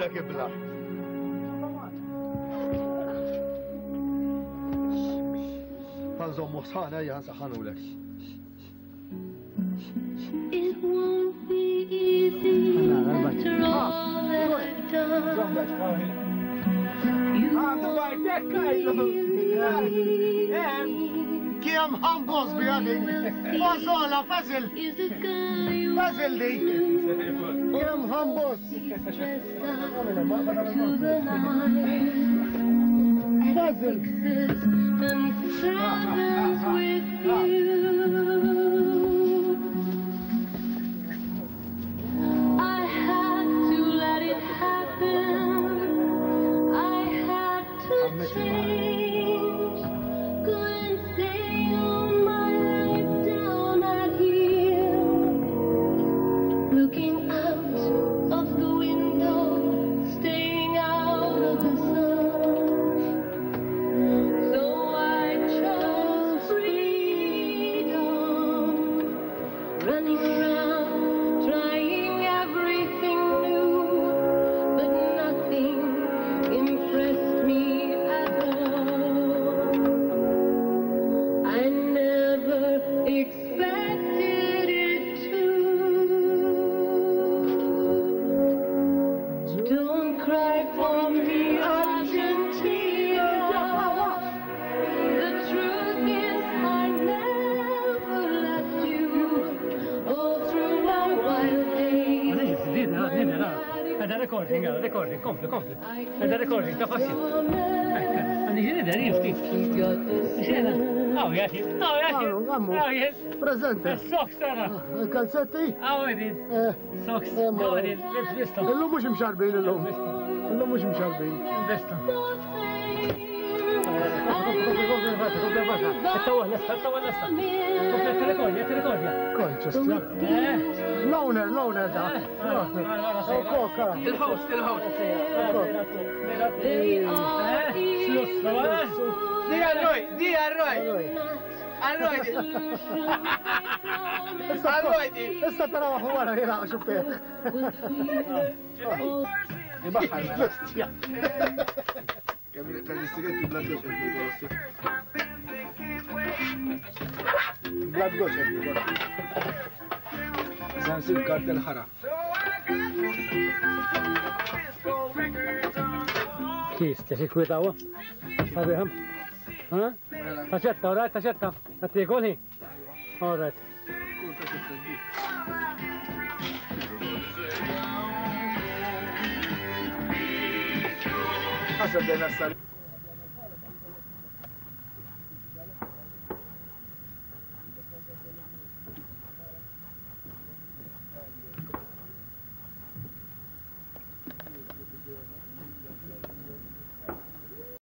kibla. Għanżom muħsana jgħan saħanu l It won't be easy after all that I've done. Kiem ħambos bi għadik. Mażola, fazil. Fazil di. Kiem ħambos. Fazil. Recording, compli. Għada recording, ta' fassi. Għandi ġiri da' rifti. Xena, għaw jati. Prezente. Soks tara. Kalzetti? Għaw edin. Soks, għaw edin. Libs bistu. Illum mux imxarbin illum. Illum mux imxarbin. Bistu. Tawa l-esta. Kompli t-rekordja. Konċestja. Loner da. Koka. Il-host. Di arroj. Issa tara waħwara jena xuftiet. Ibaħħal mela. Kamil tal-istiretti blad goċer di korossi. Blad goċer di korossi. Zansib kartel ħara. Kis, teħi kwitawa? Sabiħam? Taċetta, alright, taċetta. Għatti kolħi? Alright. Għasab dejna s-sar.